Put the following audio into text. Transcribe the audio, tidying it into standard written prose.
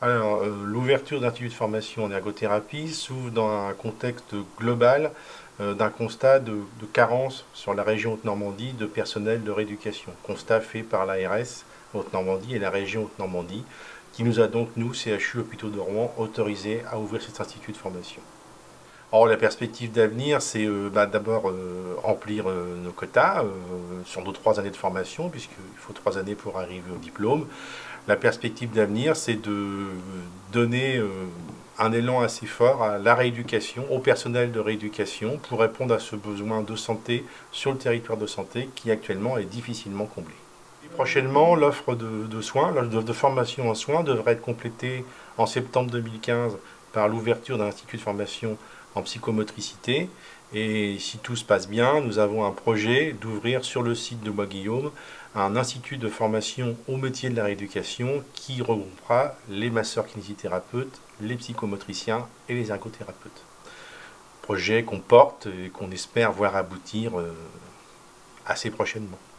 Alors, l'ouverture d'instituts de formation en ergothérapie s'ouvre dans un contexte global d'un constat de carence sur la région Haute-Normandie de personnel de rééducation. Constat fait par l'ARS Haute-Normandie et la région Haute-Normandie, qui nous a donc, nous, CHU Hôpitaux de Rouen, autorisé à ouvrir cet institut de formation. Or, la perspective d'avenir, c'est d'abord remplir nos quotas sur nos 3 années de formation, puisqu'il faut 3 années pour arriver au diplôme. La perspective d'avenir, c'est de donner un élan assez fort à la rééducation, au personnel de rééducation, pour répondre à ce besoin de santé sur le territoire de santé qui actuellement est difficilement comblé. Prochainement, l'offre de soins, l'offre de formation en soins devrait être complétée en septembre 2015 par l'ouverture d'un institut de formation en psychomotricité. Et si tout se passe bien, nous avons un projet d'ouvrir sur le site de Bois-Guillaume un institut de formation au métier de la rééducation qui regroupera les masseurs kinésithérapeutes, les psychomotriciens et les ergothérapeutes. Projet qu'on porte et qu'on espère voir aboutir assez prochainement.